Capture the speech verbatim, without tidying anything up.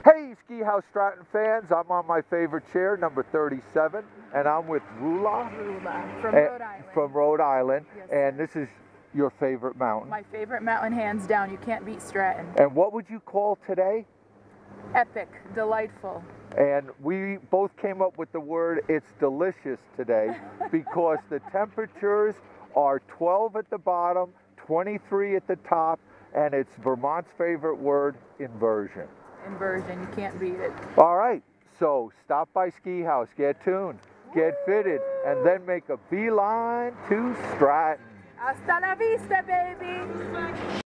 Hey, Ski House Stratton fans, I'm on my favorite chair, number thirty-seven, and I'm with Rulla. Rulla, from eh, Rhode Island. From Rhode Island, Yes, and sir. this is your favorite mountain. My favorite mountain, hands down. You can't beat Stratton. And what would you call today? Epic, delightful. And we both came up with the word, it's delicious today, because the temperatures are twelve at the bottom, twenty-three at the top, and it's Vermont's favorite word, inversion. Inversion, you can't beat it. All right, so stop by Ski House, get tuned, get fitted, and then make a beeline to Stratton. Hasta la vista, baby!